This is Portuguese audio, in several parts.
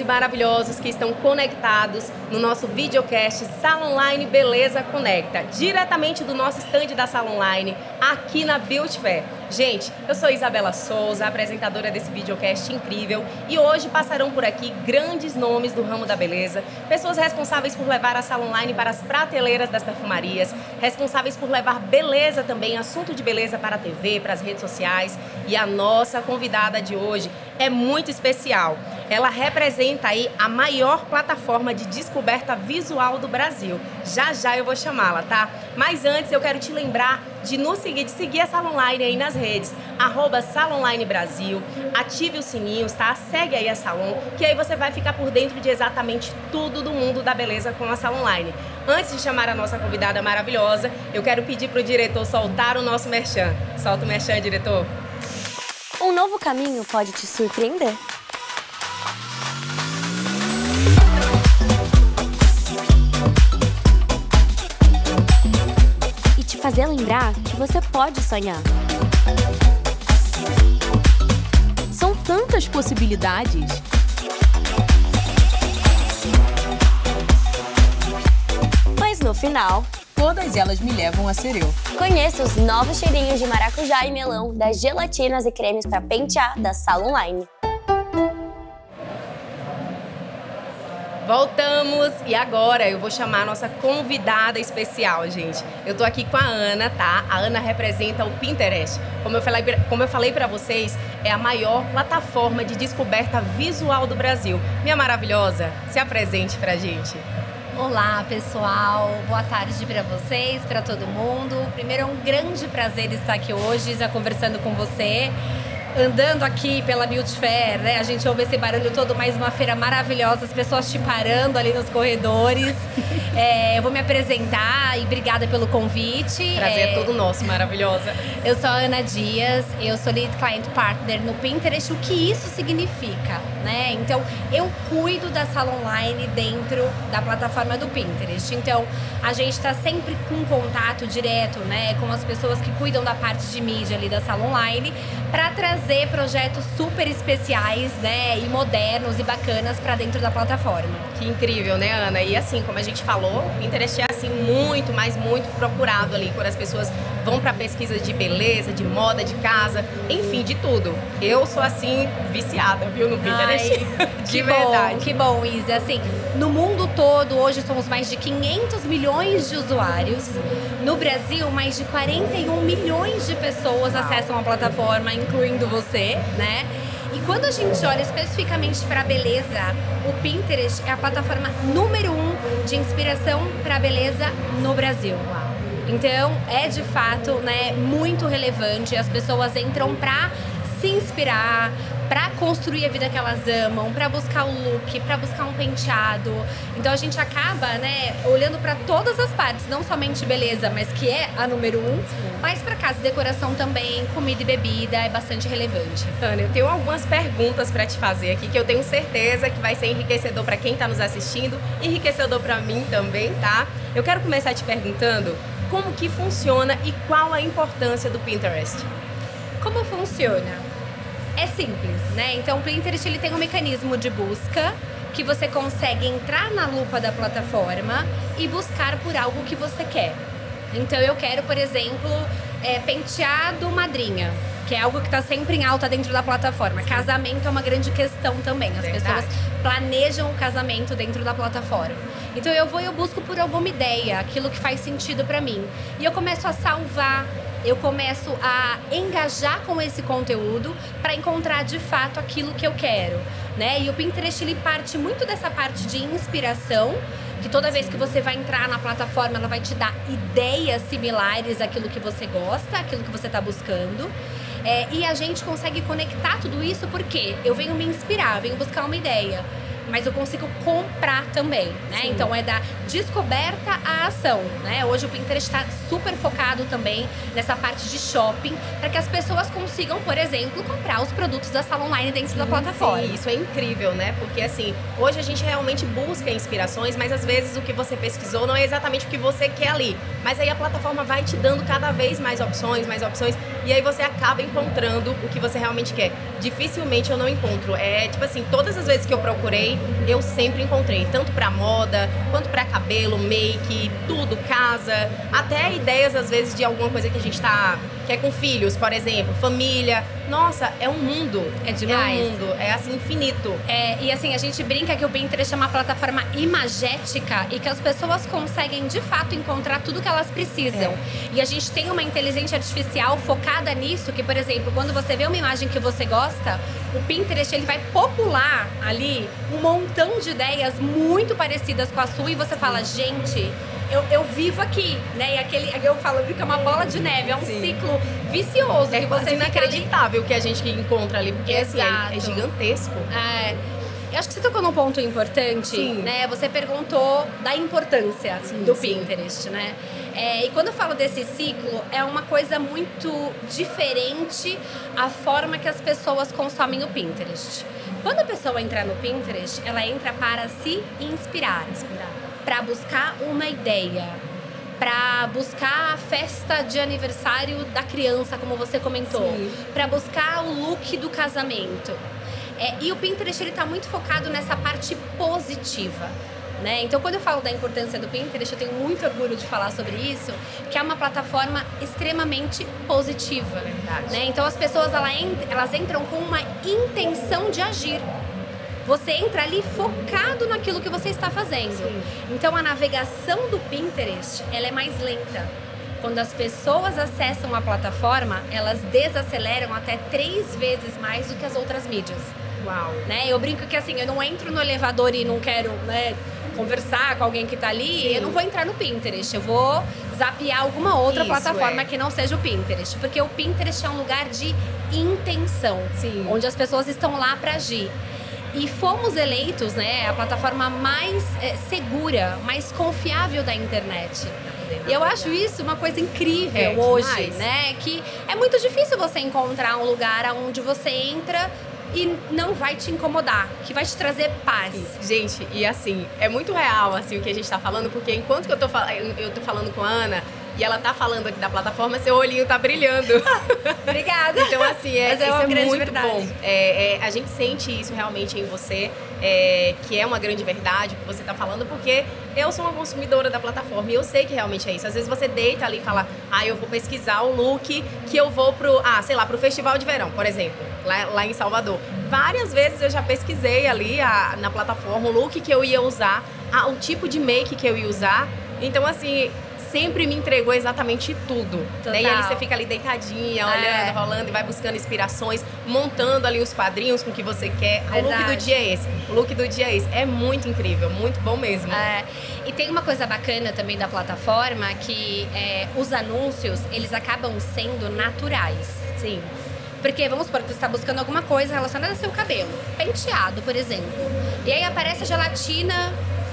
maravilhosos que estão conectados no nosso videocast Salon Online Beleza Conecta, diretamente do nosso stand da Salon Online, aqui na Beauty Fair. Gente, eu sou Isabela Souza, apresentadora desse videocast incrível, e hoje passarão por aqui grandes nomes do ramo da beleza, pessoas responsáveis por levar a Salon Online para as prateleiras das perfumarias, responsáveis por levar beleza também, assunto de beleza para a TV, para as redes sociais, e a nossa convidada de hoje é muito especial. Ela representa aí a maior plataforma de descoberta visual do Brasil. Já eu vou chamá-la, tá? Mas antes eu quero te lembrar de nos seguir, de seguir a Salon Online aí nas redes, @SalonLineBrasil, ative os sininhos, tá? Segue aí a Salon, que aí você vai ficar por dentro de exatamente tudo do mundo da beleza com a Salon Online. Antes de chamar a nossa convidada maravilhosa, eu quero pedir pro diretor soltar o nosso merchan. Solta o merchan, diretor. Um novo caminho pode te surpreender. E te fazer lembrar que você pode sonhar. São tantas possibilidades. Mas no final, Todas elas me levam a ser eu. conheça os novos cheirinhos de maracujá e melão das gelatinas e cremes para pentear da Salon Online. Voltamos e agora eu vou chamar a nossa convidada especial, gente. Eu tô aqui com a Ana, tá? A Ana representa o Pinterest. Como eu falei pra vocês, é a maior plataforma de descoberta visual do Brasil. Minha maravilhosa, se apresente pra gente. Olá, pessoal. Boa tarde para vocês, para todo mundo. Primeiro, é um grande prazer estar aqui hoje, já conversando com você. Andando aqui pela Beauty Fair, né? A gente ouve esse barulho todo, mais uma feira maravilhosa, as pessoas te parando ali nos corredores. Eu vou me apresentar e obrigada pelo convite. Prazer é todo nosso, maravilhosa. Eu sou a Ana Dias, eu sou Lead Client Partner no Pinterest. O que isso significa, né? Então, eu cuido da Salon Online dentro da plataforma do Pinterest. Então, a gente está sempre com contato direto, né? Com as pessoas que cuidam da parte de mídia ali da Salon Online, para trazer projetos super especiais, né? E modernos e bacanas para dentro da plataforma. Que incrível, né, Ana? E assim, como a gente falou, o Pinterest é assim muito, mas muito procurado ali quando as pessoas vão para pesquisa de beleza, de moda, de casa, enfim, de tudo. Eu sou assim viciada, viu, no Pinterest. De verdade. Que bom, Isa. Assim, no mundo todo, hoje somos mais de 500 milhões de usuários. No Brasil, mais de 41 milhões de pessoas acessam a plataforma, incluindo você, né? E quando a gente olha especificamente para a beleza, o Pinterest é a plataforma número 1 de inspiração para a beleza no Brasil. Então, é de fato, né, muito relevante. As pessoas entram para se inspirar, para construir a vida que elas amam, para buscar o look, para buscar um penteado. Então a gente acaba, né, olhando para todas as partes, não somente beleza, mas que é a número 1, mas para casa e decoração também, comida e bebida, é bastante relevante. Ana, eu tenho algumas perguntas para te fazer aqui que eu tenho certeza que vai ser enriquecedor para quem está nos assistindo, enriquecedor para mim também, tá? Eu quero começar te perguntando como que funciona e qual a importância do Pinterest. Como funciona? É simples, né? Então o Pinterest ele tem um mecanismo de busca que você consegue entrar na lupa da plataforma e buscar por algo que você quer. Então eu quero, por exemplo, penteado madrinha, que é algo que está sempre em alta dentro da plataforma. Casamento é uma grande questão também. As pessoas planejam o casamento dentro da plataforma. Então eu busco por alguma ideia, aquilo que faz sentido para mim. E eu começo a salvar, eu começo a engajar com esse conteúdo para encontrar de fato aquilo que eu quero, né? E o Pinterest ele parte muito dessa parte de inspiração, que toda vez que você vai entrar na plataforma, ela vai te dar ideias similares àquilo que você gosta, àquilo que você está buscando. E a gente consegue conectar tudo isso porque eu venho me inspirar, venho buscar uma ideia, mas eu consigo comprar também, né? Sim. Então é da descoberta à ação, né? Hoje o Pinterest está super focado também nessa parte de shopping, para que as pessoas consigam, por exemplo, comprar os produtos da Salon Online dentro da plataforma. Sim, isso é incrível, né? Porque assim, hoje a gente realmente busca inspirações, mas às vezes o que você pesquisou não é exatamente o que você quer ali. Mas aí a plataforma vai te dando cada vez mais opções. e aí você acaba encontrando o que você realmente quer. Dificilmente eu não encontro. É tipo assim, todas as vezes que eu procurei, eu sempre encontrei. Tanto pra moda, quanto pra cabelo, make, tudo, casa. Até ideias, às vezes, de alguma coisa que a gente quer com filhos, por exemplo, família. Nossa, é um mundo. É demais. É um mundo, é assim, infinito. E assim, a gente brinca que o Pinterest é uma plataforma imagética e que as pessoas conseguem, de fato, encontrar tudo que elas precisam. E a gente tem uma inteligência artificial focada nisso, que, por exemplo, quando você vê uma imagem que você gosta, o Pinterest, ele vai popular ali um montão de ideias muito parecidas com a sua e você fala, gente, eu vivo aqui, né? E eu falo que é uma bola de neve, é um ciclo vicioso. É que quase você inacreditável o que a gente encontra ali, porque assim, é gigantesco. Eu acho que você tocou num ponto importante, Sim. né? Você perguntou da importância do Pinterest, né? E quando eu falo desse ciclo, é uma coisa muito diferente a forma que as pessoas consomem o Pinterest. Quando a pessoa entra no Pinterest, ela entra para se inspirar. Para buscar uma ideia, para buscar a festa de aniversário da criança, como você comentou, para buscar o look do casamento. E o Pinterest, ele tá muito focado nessa parte positiva, né? Então, quando eu falo da importância do Pinterest, eu tenho muito orgulho de falar sobre isso, que é uma plataforma extremamente positiva. Verdade. Né? Então, as pessoas, elas entram com uma intenção de agir. Você entra ali focado naquilo que você está fazendo. Sim. Então, a navegação do Pinterest, ela é mais lenta. Quando as pessoas acessam a plataforma, elas desaceleram até 3 vezes mais do que as outras mídias. Uau. Né? Eu brinco que assim, eu não entro no elevador e não quero, né, conversar com alguém que tá ali, eu não vou entrar no Pinterest, eu vou zapear alguma outra plataforma que não seja o Pinterest. Porque o Pinterest é um lugar de intenção, onde as pessoas estão lá para agir. E fomos eleitos, né, a plataforma mais segura, mais confiável da internet. E eu acho isso uma coisa incrível hoje, demais, né? Que é muito difícil você encontrar um lugar onde você entra e não vai te incomodar, que vai te trazer paz. Gente, e assim, é muito real assim, o que a gente tá falando, porque enquanto que eu tô falando com a Ana, e ela tá falando aqui da plataforma, seu olhinho tá brilhando. Obrigada. Então, assim, Mas isso é muito verdade. bom. A gente sente isso realmente em você, que é uma grande verdade o que você tá falando, porque eu sou uma consumidora da plataforma e eu sei que realmente é isso. Às vezes você deita ali e fala, eu vou pesquisar o look que eu vou pro Festival de Verão, por exemplo, lá em Salvador. Várias vezes eu já pesquisei ali na plataforma o look que eu ia usar, o tipo de make que eu ia usar. Então, assim, sempre me entregou exatamente tudo. Né? E ali você fica ali deitadinha, olhando, rolando, e vai buscando inspirações, montando ali os quadrinhos com o que você quer. O look do dia é esse. O look do dia é esse. É muito incrível, muito bom mesmo. E tem uma coisa bacana também da plataforma, que os anúncios, eles acabam sendo naturais. Sim. Porque, vamos supor que você está buscando alguma coisa relacionada ao seu cabelo. Penteado, por exemplo. E aí aparece a gelatina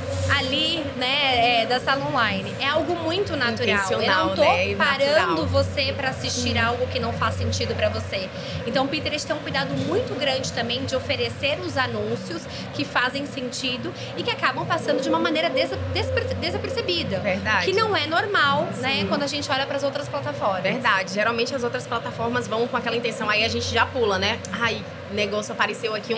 ali, né, da Salon Online. É algo muito natural. Eu não tô parando você para assistir algo que não faz sentido para você. Então, o Pinterest tem um cuidado muito grande também de oferecer os anúncios que fazem sentido e que acabam passando de uma maneira desapercebida. Verdade. Que não é normal, né, quando a gente olha para as outras plataformas. Verdade. Geralmente as outras plataformas vão com aquela intenção. Aí a gente já pula, né? Negócio apareceu aqui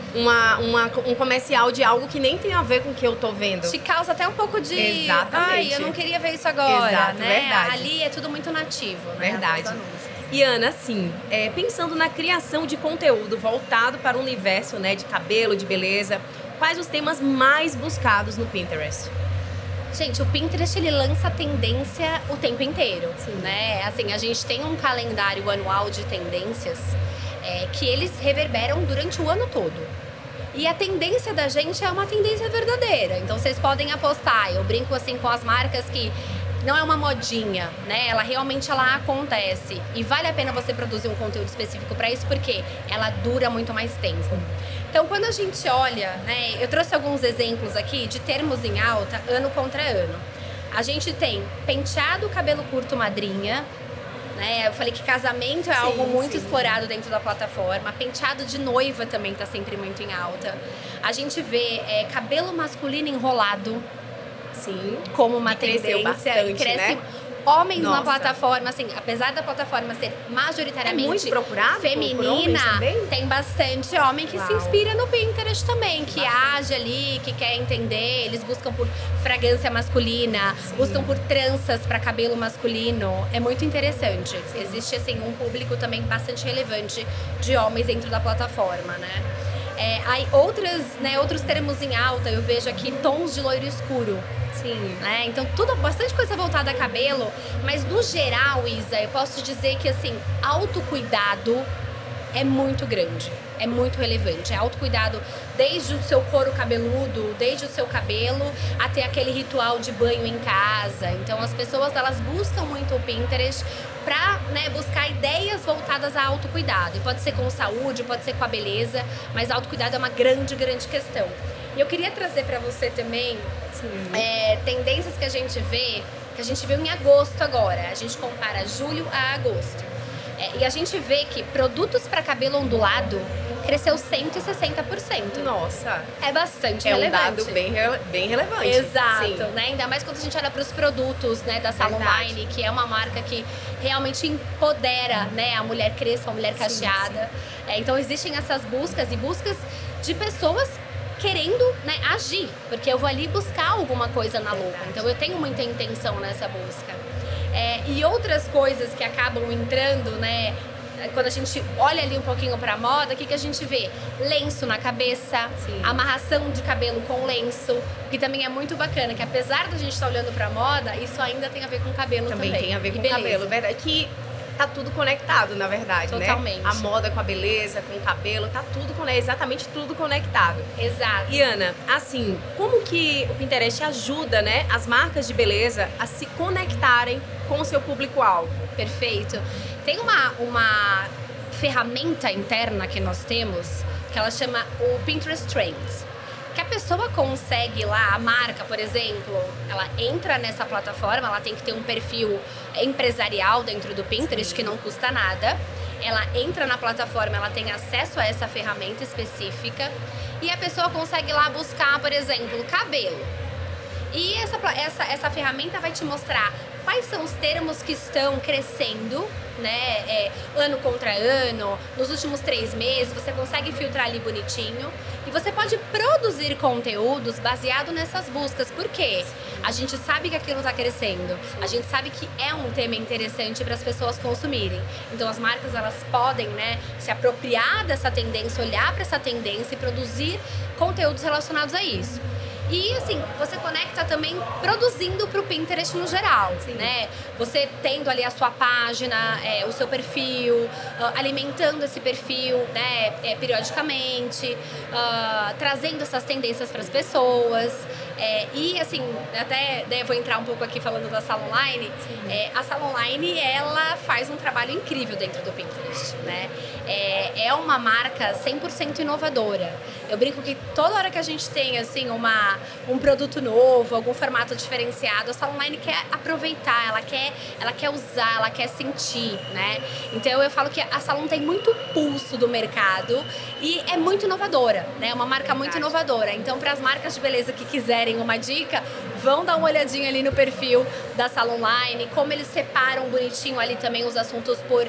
um comercial de algo que nem tem a ver com o que eu tô vendo. Te causa até um pouco de... Exatamente. Eu não queria ver isso agora, Exato, né? Verdade. Ali é tudo muito nativo, né? Verdade. E Ana, assim, pensando na criação de conteúdo voltado para o universo, né, de cabelo, de beleza, quais os temas mais buscados no Pinterest? Gente, o Pinterest, ele lança tendência o tempo inteiro, né? Assim, a gente tem um calendário anual de tendências que eles reverberam durante o ano todo. E a tendência da gente é uma tendência verdadeira. Então, vocês podem apostar. Eu brinco assim com as marcas que não é uma modinha, né? Ela realmente acontece. E vale a pena você produzir um conteúdo específico para isso, porque ela dura muito mais tempo. Então, quando a gente olha, né? Eu trouxe alguns exemplos aqui de termos em alta, ano contra ano. A gente tem penteado, cabelo curto, madrinha. Eu falei que casamento é algo muito explorado dentro da plataforma. Penteado de noiva também tá sempre muito em alta. A gente vê cabelo masculino enrolado. Sim. Como uma que tendência. Cresceu bastante, cresce né? homens na Nossa. plataforma, assim, apesar da plataforma ser majoritariamente muito procurado por homens feminina, também? tem bastante homem que se Uau. inspira no Pinterest também, que age ali, que quer entender. Eles buscam por fragrância masculina, buscam por tranças para cabelo masculino. É muito interessante. Existe, assim, um público também bastante relevante de homens dentro da plataforma, né? Aí outros termos em alta, eu vejo aqui tons de loiro escuro. Sim. Né? Então, bastante coisa voltada a cabelo, mas no geral, Isa, eu posso dizer que, assim, autocuidado é muito grande, é muito relevante. É autocuidado desde o seu couro cabeludo, desde o seu cabelo, até aquele ritual de banho em casa. Então, as pessoas, elas buscam muito o Pinterest pra, né, buscar ideias voltadas a autocuidado. E pode ser com saúde, pode ser com a beleza, mas autocuidado é uma grande, grande questão. E eu queria trazer pra você também tendências que a gente viu em agosto agora. A gente compara julho a agosto. E a gente vê que produtos para cabelo ondulado cresceu 160%. Nossa. É bastante É um relevante. dado bem relevante. Exato, Sim. né? Ainda mais quando a gente olha para os produtos, né, da Salon Verdade. Line, que é uma marca que realmente empodera, né, a mulher crespa, a mulher cacheada. Então existem essas buscas de pessoas querendo, né, agir, porque eu vou ali buscar alguma coisa na lupa. Então eu tenho muita intenção nessa busca. E outras coisas que acabam entrando, né? Quando a gente olha ali um pouquinho pra moda, o que a gente vê? Lenço na cabeça, amarração de cabelo com lenço, que também é muito bacana, que apesar da gente estar olhando pra moda, isso ainda tem a ver com o cabelo também. Também tem a ver E com o beleza. cabelo, verdade? Que tá tudo conectado, na verdade, Totalmente. né? A moda com a beleza, com o cabelo, tá tudo exatamente tudo conectado. Exato. E Ana, assim, como que o Pinterest ajuda, né, as marcas de beleza a se conectarem com o seu público-alvo? Perfeito. Tem uma ferramenta interna que nós temos, que ela chama o Pinterest Trends. Que a pessoa consegue lá, a marca, por exemplo, ela entra nessa plataforma, ela tem que ter um perfil empresarial dentro do Pinterest, que não custa nada. Ela entra na plataforma, ela tem acesso a essa ferramenta específica e a pessoa consegue lá buscar, por exemplo, cabelo. E essa ferramenta vai te mostrar quais são os termos que estão crescendo, né, ano contra ano, nos últimos 3 meses, você consegue filtrar ali bonitinho. E você pode produzir conteúdos baseado nessas buscas. Por quê? A gente sabe que aquilo está crescendo. A gente sabe que é um tema interessante para as pessoas consumirem. Então as marcas, elas podem, né, se apropriar dessa tendência, olhar para essa tendência e produzir conteúdos relacionados a isso. E assim, você conecta também produzindo para o Pinterest no geral, né? Você tendo ali a sua página, o seu perfil, alimentando esse perfil, né, periodicamente, trazendo essas tendências para as pessoas. E assim, até vou entrar um pouco aqui falando da Salon Line. A Salon Line, ela faz um trabalho incrível dentro do Pinterest, né? É uma marca 100% inovadora. Eu brinco que toda hora que a gente tem assim um produto novo, algum formato diferenciado, a Salon Line quer aproveitar, ela quer usar, ela quer sentir, né? Então eu falo que a Salon tem muito pulso do mercado e é muito inovadora, né? É uma marca muito inovadora. Então, para as marcas de beleza que quiserem uma dica, vão dar uma olhadinha ali no perfil da Salon Line, como eles separam bonitinho ali também os assuntos por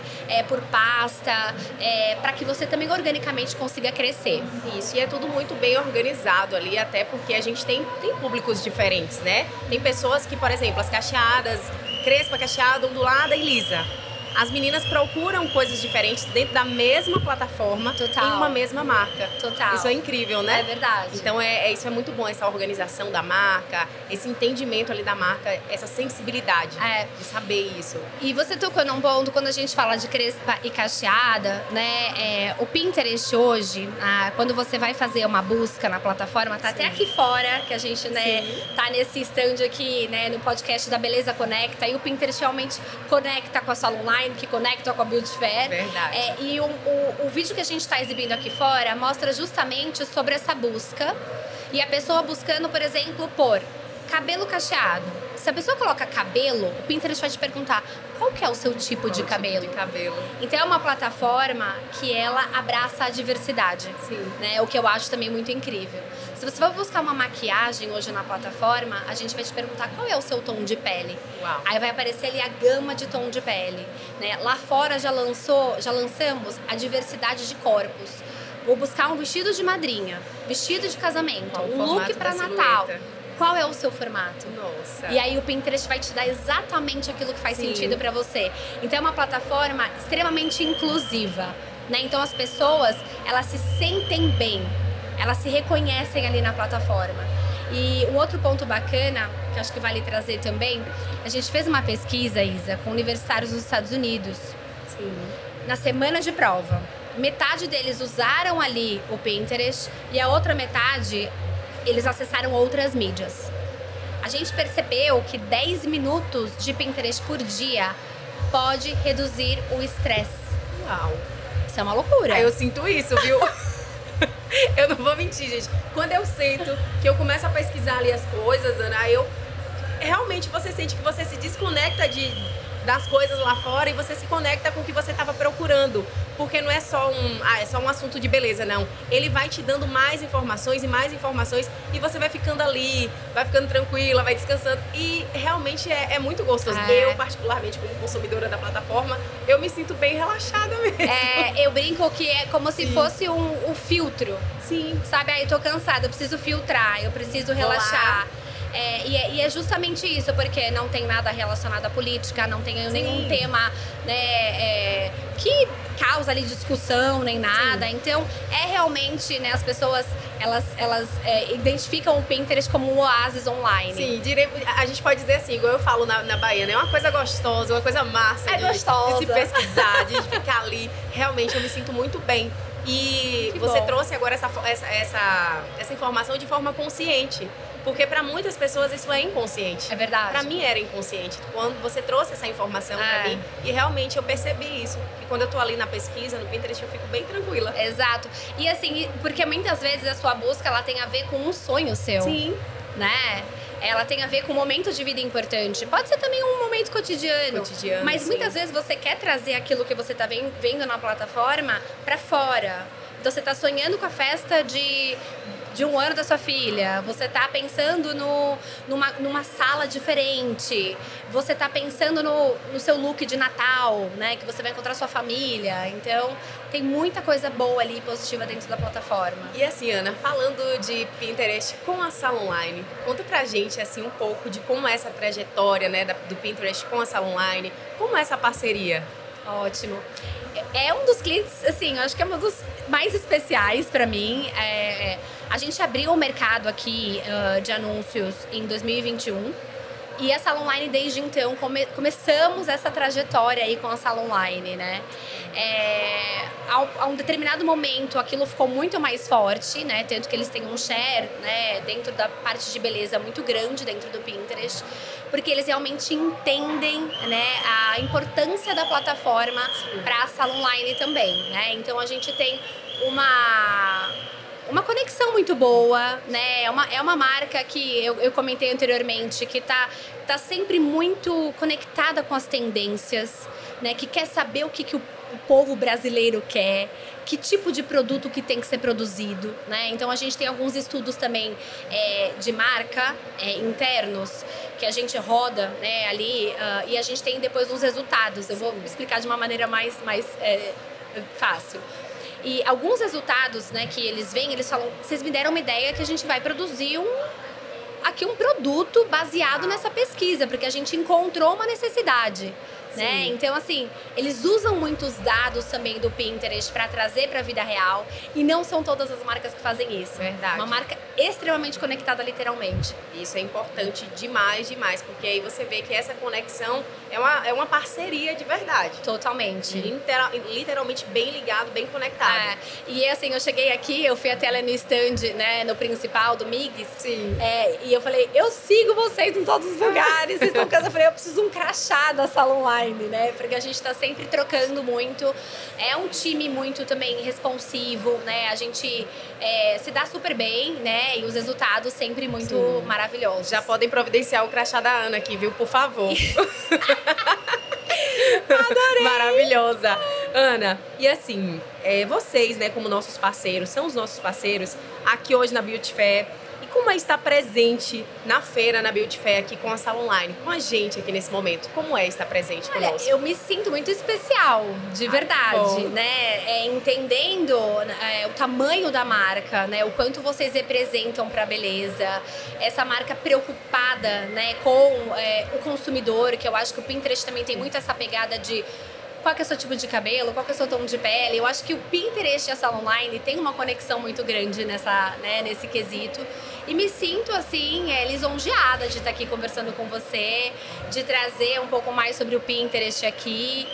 pasta, para que você também organicamente consiga crescer. Isso, e é tudo muito bem organizado ali, até porque a gente tem públicos diferentes, né? Tem pessoas que, por exemplo, as cacheadas, crespa, cacheada, ondulada e lisa. As meninas procuram coisas diferentes dentro da mesma plataforma, Total. em uma mesma marca. Total. Isso é incrível, né? É verdade. Então, isso é muito bom, essa organização da marca, esse entendimento ali da marca, essa sensibilidade de saber isso. E você tocou num ponto, quando a gente fala de crespa e cacheada, né? O Pinterest hoje, quando você vai fazer uma busca na plataforma, tá até aqui fora, que a gente, né, tá nesse stand aqui, né, no podcast da Beleza Conecta, e o Pinterest realmente conecta com a Salon Line, que conecta com a Beauty Fair. Verdade. E o vídeo que a gente está exibindo aqui fora mostra justamente sobre essa busca. E a pessoa buscando, por exemplo, por cabelo cacheado. Se a pessoa coloca cabelo, o Pinterest vai te perguntar qual que é o seu tipo de cabelo. Tipo de cabelo. Então é uma plataforma que ela abraça a diversidade. Sim. Né? O que eu acho também muito incrível. Se você for buscar uma maquiagem hoje na plataforma, a gente vai te perguntar qual é o seu tom de pele. Uau. Aí vai aparecer ali a gama de tom de pele. Né? Lá fora já lançamos a diversidade de corpos. Vou buscar um vestido de madrinha, vestido de casamento, um look para Natal. Qual é o seu formato? Nossa. E aí o Pinterest vai te dar exatamente aquilo que faz sentido para você. Então é uma plataforma extremamente inclusiva, né? Então as pessoas, elas se sentem bem, elas se reconhecem ali na plataforma. E um outro ponto bacana, que acho que vale trazer também, a gente fez uma pesquisa, Isa, com universitários dos Estados Unidos. Sim. Na semana de prova. Metade deles usaram ali o Pinterest e a outra metade eles acessaram outras mídias. A gente percebeu que 10 minutos de Pinterest por dia pode reduzir o estresse. Uau. Isso é uma loucura. Eu sinto isso, viu? Eu não vou mentir, gente. Quando eu sento, que eu começo a pesquisar ali as coisas, Ana, aí realmente você sente que você se desconecta das coisas lá fora e você se conecta com o que você estava procurando. Porque não é só um assunto de beleza, não. Ele vai te dando mais informações e você vai ficando ali, vai ficando tranquila, vai descansando. E realmente é muito gostoso. Eu, particularmente, como consumidora da plataforma, eu me sinto bem relaxada mesmo. Eu brinco que é como se fosse um filtro. Sim. Sabe, aí eu tô cansada, eu preciso filtrar, eu preciso relaxar. E é justamente isso, porque não tem nada relacionado à política, não tem nenhum tema, né, que causa ali discussão nem nada. Sim. Então, realmente, né, as pessoas, elas identificam o Pinterest como um oásis online. Sim, a gente pode dizer assim, igual eu falo na Bahia, né? É uma coisa gostosa, uma coisa massa de se pesquisar, de ficar ali. Realmente, eu me sinto muito bem. E que você trouxe agora essa informação de forma consciente. Porque para muitas pessoas isso é inconsciente. É verdade. Para mim era inconsciente. Quando você trouxe essa informação para mim, e realmente eu percebi isso. Que quando eu tô ali na pesquisa, no Pinterest, eu fico bem tranquila. Exato. E assim, porque muitas vezes a sua busca, ela tem a ver com um sonho seu. Sim. Né? Ela tem a ver com um momento de vida importante. Pode ser também um momento cotidiano. Mas muitas vezes você quer trazer aquilo que você tá vendo na plataforma para fora. Então você tá sonhando com a festa de 1 ano da sua filha, você tá pensando numa sala diferente, você tá pensando no seu look de Natal, né, que você vai encontrar sua família. Então, tem muita coisa boa ali, positiva dentro da plataforma. E assim, Ana, falando de Pinterest com a Sala Online, conta pra gente, assim, um pouco de como é essa trajetória, né, do Pinterest com a Sala Online, como é essa parceria? Ótimo. É um dos clientes, assim, eu acho que é um dos mais especiais para mim. A gente abriu o mercado aqui de anúncios em 2021 e a Sala Online, desde então, começamos essa trajetória aí com a Sala Online, né? A um determinado momento, aquilo ficou muito mais forte, né? Tanto que eles têm um share, né, dentro da parte de beleza muito grande dentro do Pinterest, porque eles realmente entendem, né, a importância da plataforma para a Sala Online também, né? Então a gente tem uma conexão muito boa, né? É uma marca que eu comentei anteriormente, que tá sempre muito conectada com as tendências, né? Que quer saber o que o povo brasileiro quer, que tipo de produto que tem que ser produzido, né? Então a gente tem alguns estudos também de marca internos que a gente roda, né, ali, e a gente tem depois os resultados. Eu vou explicar de uma maneira mais fácil. E alguns resultados, né, que eles veem, eles falam: vocês me deram uma ideia que a gente vai produzir um produto baseado nessa pesquisa, porque a gente encontrou uma necessidade. Né? Então, assim, eles usam muitos dados também do Pinterest para trazer para a vida real, e não são todas as marcas que fazem isso. Verdade. Uma marca extremamente conectada literalmente. Isso é importante demais, porque aí você vê que essa conexão é uma parceria de verdade. Totalmente. Literalmente bem ligado, bem conectado. E assim, eu cheguei aqui, eu fui até lá no stand, né, no principal do Migs. Sim. E eu falei: eu sigo vocês em todos os lugares, vocês estão cansando. Eu falei: eu preciso de um crachá da Sala Online. online, né? Porque a gente tá sempre trocando muito. É um time muito também responsivo, né? A gente se dá super bem, né? E os resultados sempre muito maravilhosos. Já podem providenciar o crachá da Ana aqui, viu? Por favor. Adorei! Maravilhosa. Ana, e assim, vocês, né, como nossos parceiros, são os nossos parceiros aqui hoje na Beauty Fair. E como é estar presente na feira, na Beauty Fair, aqui com a Sala Online, com a gente aqui nesse momento? Como é estar presente conosco? Eu me sinto muito especial, de verdade, né? Entendendo o tamanho da marca, né? O quanto vocês representam para a beleza. Essa marca preocupada, né, com o consumidor, que eu acho que o Pinterest também tem muito essa pegada de qual que é o seu tipo de cabelo, qual que é o seu tom de pele. Eu acho que o Pinterest e a Sala Online tem uma conexão muito grande nesse quesito. E me sinto, assim, lisonjeada de estar aqui conversando com você, de trazer um pouco mais sobre o Pinterest aqui.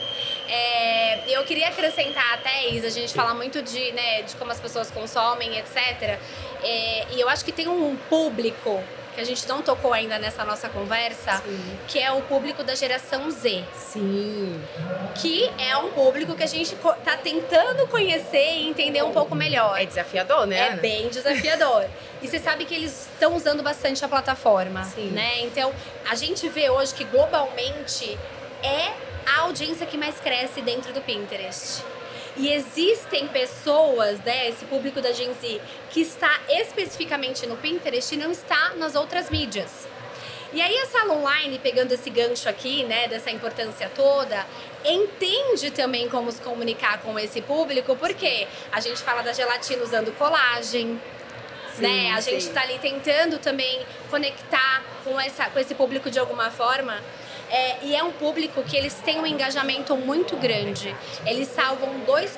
Eu queria acrescentar até, Isa, a gente fala muito de como as pessoas consomem, etc. E eu acho que tem um público que a gente não tocou ainda nessa nossa conversa, que é o público da geração Z. Sim. Que é um público que a gente tá tentando conhecer e entender um pouco melhor. É desafiador, né, Ana? É bem desafiador. E você sabe que eles estão usando bastante a plataforma, né? Então, a gente vê hoje que globalmente é a audiência que mais cresce dentro do Pinterest. E existem pessoas, né, esse público da Gen Z, que está especificamente no Pinterest e não está nas outras mídias. E aí a Sala Online, pegando esse gancho aqui, né, dessa importância toda, entende também como se comunicar com esse público, porque a gente fala da gelatina usando colagem, né? A gente tá ali tentando também conectar com esse público de alguma forma. E é um público que eles têm um engajamento muito grande. Eles salvam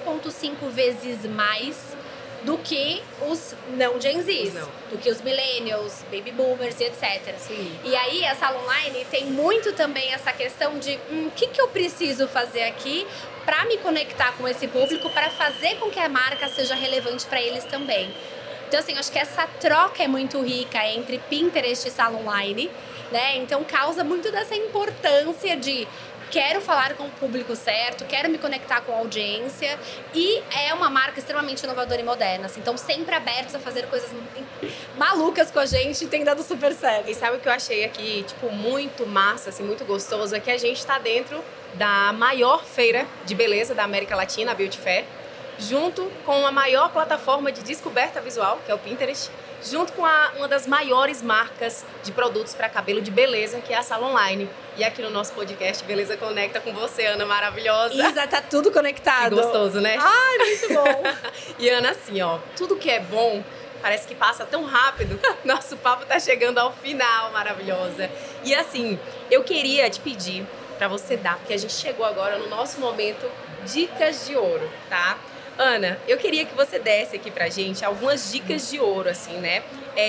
2,5 vezes mais do que os não Gen Zs, do que os millennials, baby boomers e etc. E aí a Sala Online tem muito também essa questão de o que eu preciso fazer aqui para me conectar com esse público, para fazer com que a marca seja relevante para eles também. Então, assim, acho que essa troca é muito rica entre Pinterest e Sala Online, né? Então, causa muito dessa importância de quero falar com o público certo, quero me conectar com a audiência. E é uma marca extremamente inovadora e moderna. Assim, então, sempre abertos a fazer coisas malucas com a gente, tem dado super certo. E sabe o que eu achei aqui, tipo, muito massa, assim, muito gostoso? É que a gente tá dentro da maior feira de beleza da América Latina, a Beauty Fair, junto com a maior plataforma de descoberta visual, que é o Pinterest, junto com uma das maiores marcas de produtos para cabelo de beleza, que é a Sala Online. E aqui no nosso podcast, Beleza Conecta, com você, Ana, maravilhosa. Isa, tá tudo conectado. Que gostoso, né? Ai, muito bom. E Ana, assim, ó, tudo que é bom parece que passa tão rápido. Nosso papo tá chegando ao final, maravilhosa. E assim, eu queria te pedir para você dar, porque a gente chegou agora no nosso momento Dicas de Ouro, tá? Ana, eu queria que você desse aqui pra gente algumas dicas de ouro, assim, né?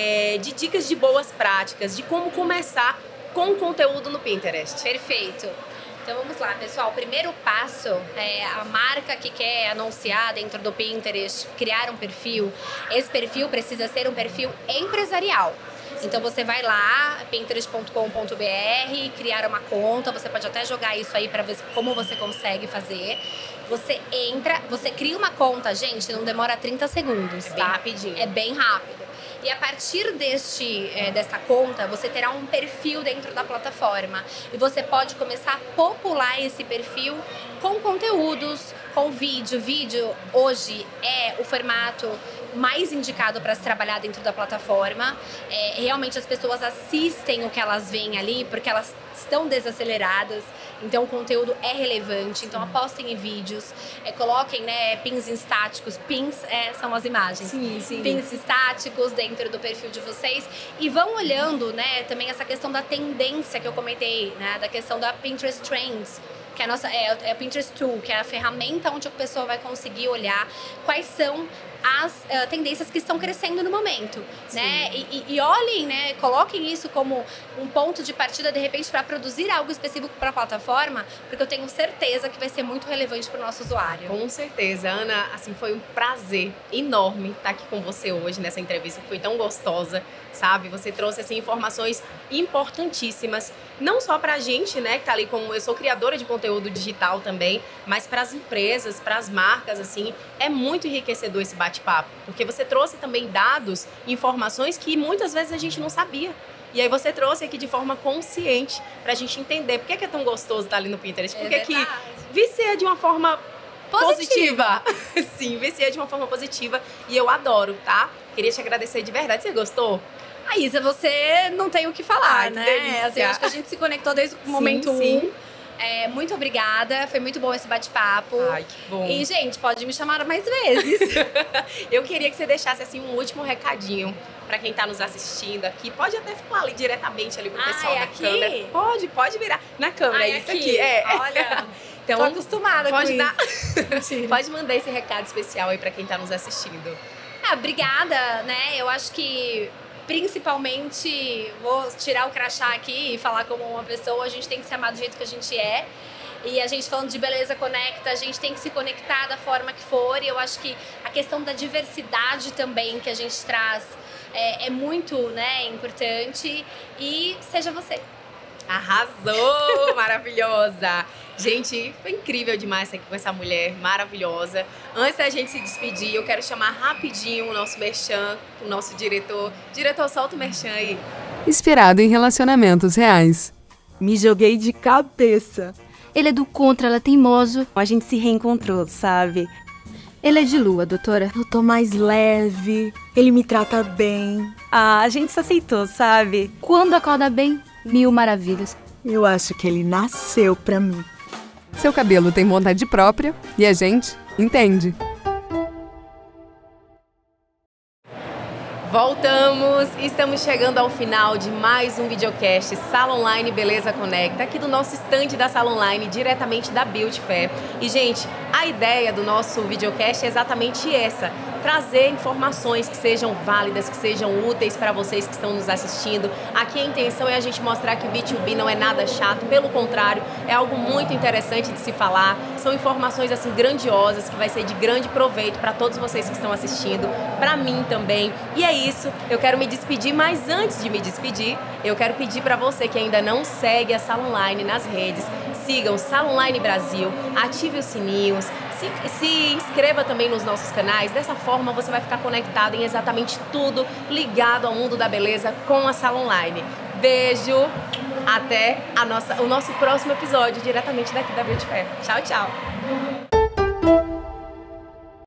De dicas de boas práticas, de como começar com o conteúdo no Pinterest. Perfeito. Então vamos lá, pessoal. O primeiro passo é a marca que quer anunciar dentro do Pinterest, criar um perfil. Esse perfil precisa ser um perfil empresarial. Então você vai lá, pinterest.com.br, criar uma conta, você pode até jogar isso aí para ver como você consegue fazer. Você entra, você cria uma conta, gente, não demora 30 segundos, tá? Bem rapidinho. É bem rápido. E a partir desta conta, você terá um perfil dentro da plataforma. E você pode começar a popular esse perfil com conteúdos, com vídeo. Vídeo hoje é o formato mais indicado para se trabalhar dentro da plataforma. Realmente as pessoas assistem o que elas veem ali, porque elas estão desaceleradas. Então o conteúdo é relevante. Então apostem em vídeos, coloquem, né, pins estáticos. Pins são as imagens. Sim. Pins estáticos dentro do perfil de vocês. E vão olhando, né, também essa questão da tendência que eu comentei, né, da questão da Pinterest Trends. Que é a Pinterest Tool, que é a ferramenta onde a pessoa vai conseguir olhar quais são as tendências que estão crescendo no momento, né? E olhem, né? Coloquem isso como um ponto de partida, de repente, para produzir algo específico para a plataforma, porque eu tenho certeza que vai ser muito relevante para o nosso usuário. Com certeza. Ana, assim, foi um prazer enorme estar aqui com você hoje nessa entrevista, que foi tão gostosa, sabe? Você trouxe, assim, informações importantíssimas, não só pra gente, né, que tá ali como eu sou criadora de conteúdo conteúdo digital também, mas para as empresas, para as marcas, assim, é muito enriquecedor esse bate-papo, porque você trouxe também dados, informações que muitas vezes a gente não sabia. E aí você trouxe aqui de forma consciente pra gente entender por que é tão gostoso estar ali no Pinterest, por que vicia de uma forma positiva. Sim, vicia de uma forma positiva e eu adoro, tá? Queria te agradecer de verdade. Você gostou? A Isa, você não tem o que falar, né? Delícia. Assim, acho que a gente se conectou desde o momento 1. Muito obrigada, foi muito bom esse bate-papo. Ai, que bom. E, gente, pode me chamar mais vezes. Eu queria que você deixasse, assim, um último recadinho pra quem tá nos assistindo aqui. Pode até falar ali diretamente ali pro pessoal da aqui? câmera. Pode virar na câmera, é isso aqui. Olha, então, tô acostumada com isso. Pode mandar esse recado especial aí pra quem tá nos assistindo. Obrigada, né? Eu acho que principalmente, vou tirar o crachá aqui e falar como uma pessoa, a gente tem que se amar do jeito que a gente é. E a gente falando de beleza conecta, a gente tem que se conectar da forma que for. E eu acho que a questão da diversidade também que a gente traz é muito, né, importante. E seja você. Arrasou! Maravilhosa! Gente, foi incrível demais estar aqui com essa mulher maravilhosa. Antes da gente se despedir, eu quero chamar rapidinho o nosso merchan, o nosso diretor. Diretor, solta o merchan aí. Inspirado em relacionamentos reais. Me joguei de cabeça. Ele é do contra, ela é teimoso. A gente se reencontrou, sabe? Ele é de lua, doutora. Eu tô mais leve, ele me trata bem. A gente se aceitou, sabe? Quando acorda bem, 1000 maravilhas. Eu acho que ele nasceu pra mim. Seu cabelo tem vontade própria e a gente entende. Voltamos! Estamos chegando ao final de mais um videocast Sala Online Beleza Conecta, aqui do nosso stand da Sala Online, diretamente da Beauty Fair. E, gente, a ideia do nosso videocast é exatamente essa: trazer informações que sejam válidas, que sejam úteis para vocês que estão nos assistindo. Aqui a intenção é a gente mostrar que B2B não é nada chato, pelo contrário, é algo muito interessante de se falar. São informações, assim, grandiosas, que vai ser de grande proveito para todos vocês que estão assistindo, para mim também. E é isso, eu quero me despedir, mas antes de me despedir, eu quero pedir para você que ainda não segue a Sala Online nas redes, sigam Sala Online Brasil, ative os sininhos, se inscreva também nos nossos canais. Dessa forma você vai ficar conectado em exatamente tudo ligado ao mundo da beleza com a Sala Online. Beijo, até o nosso próximo episódio diretamente daqui da Beauty Fair. Tchau, tchau!